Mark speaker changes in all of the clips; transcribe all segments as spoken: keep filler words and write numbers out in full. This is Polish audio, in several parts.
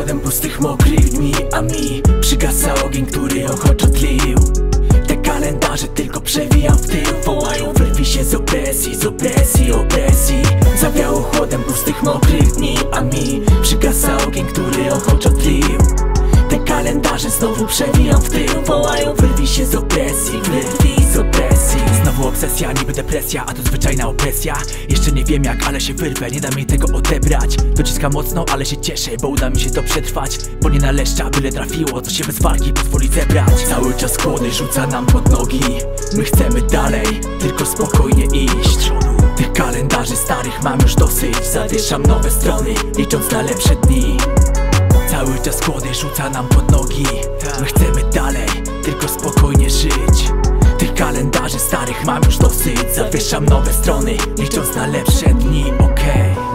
Speaker 1: chłodem pustych, mokrych dni, a mi przygasa ogień, który ochoczo tlił. Te kalendarze tylko przewijam w tył. Wołają, wyrwij się z opresji, z opresji, opresji. Zawiało chłodem pustych, mokrych dni, a mi przygasa ogień, który ochoczo tlił. Te kalendarze znowu przewijam w tył. Wołają, wyrwij się z opresji, wyrwij z opresji. Znowu obsesja, niby depresja, a to zwyczajna opresja. Jeszcze nie wiem jak, ale się wyrwę, nie da mi tego odebrać. Dociskam mocno, ale się cieszę, bo uda mi się to przetrwać. Bo nie naleszcza, byle trafiło, co się bez walki pozwoli zebrać. Cały czas kłody rzuca nam pod nogi. My chcemy dalej, tylko spokojnie iść. Tych kalendarzy starych mam już dosyć. Zawieszam nowe strony, licząc na lepsze dni. Cały czas kłody rzuca nam pod nogi. My chcemy dalej, tylko spokojnie żyć. Tych kalendarzy starych mam już dosyć. Zawieszam nowe strony, licząc na lepsze dni, okej okay.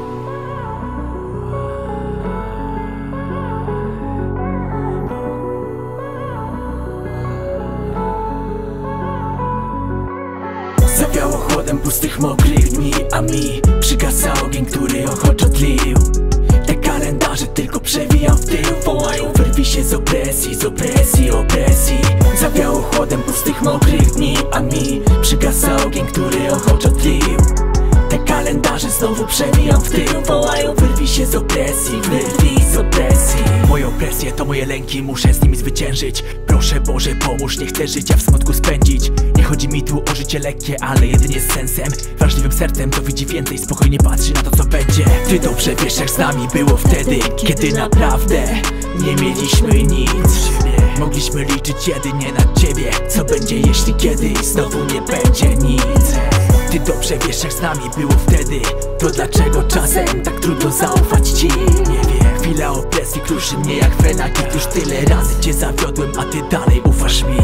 Speaker 1: Zawiało chłodem pustych, mokrych dni, a mi przygasa ogień, który ochoczo tlił. Te kalendarze tylko przewijam w tył. Wołają, wyrwij się z opresji, z opresji, opresji. Zawiało chłodem pustych, mokrych dni, a mi przygasa ogień, który ochoczo tlił. Te kalendarze znowu przewijam w tył. Wołają, wyrwij się z opresji, wyrwij z opresji. Moje opresje to moje lęki, muszę z nimi zwyciężyć. Proszę Boże, pomóż, nie chcę życia w smutku spędzić. Nie chodzi mi tu o życie lekkie, ale jedynie z sensem. Wrażliwym sercem, to widzi więcej, spokojnie patrzy na to, co będzie. Ty dobrze wiesz, jak z nami było wtedy, kiedy naprawdę nie mieliśmy nic. Mogliśmy liczyć jedynie na ciebie. Co będzie, jeśli kiedyś znowu nie będzie nic? Ty dobrze wiesz, jak z nami było wtedy. To dlaczego czasem tak trudno zaufać ci? Nie wiem, chwila opresji kruszy mnie jak frenakit. Już tyle razy cię zawiodłem, a ty dalej ufasz mi.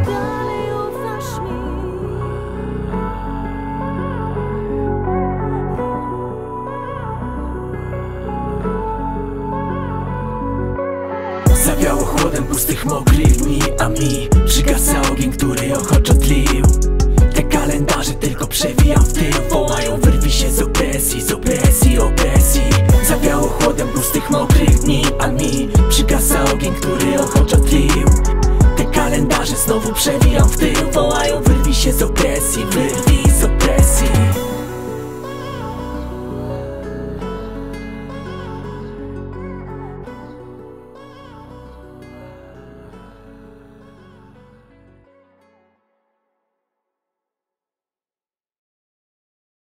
Speaker 1: Zawiało chłodem pustych, mokrych dni, a mi przygasa ogień, który ochoczo tlił. Te kalendarze tylko przewijam w tył. Wołają, wyrwij się z opresji, z opresji, opresji. Zawiało chłodem pustych, mokrych dni, a mi przygasa ogień, który ochoczo tlił. Te kalendarze znowu przewijam w tył. Wołają, wyrwij się z opresji, wyrwij